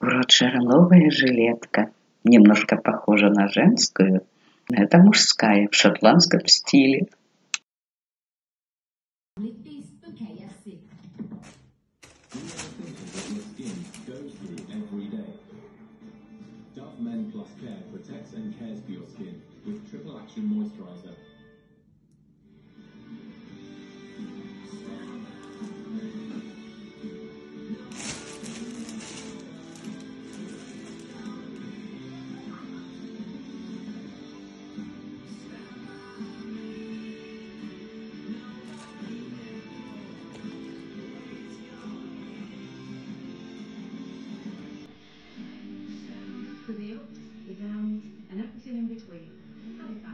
У Роджера новая жилетка. Немножко похожа на женскую, но это мужская в шотландском стиле. Dove Men Plus Care protects and cares for your skin with triple action moisturizer. For the ups, the downs, and everything in between, Halifax.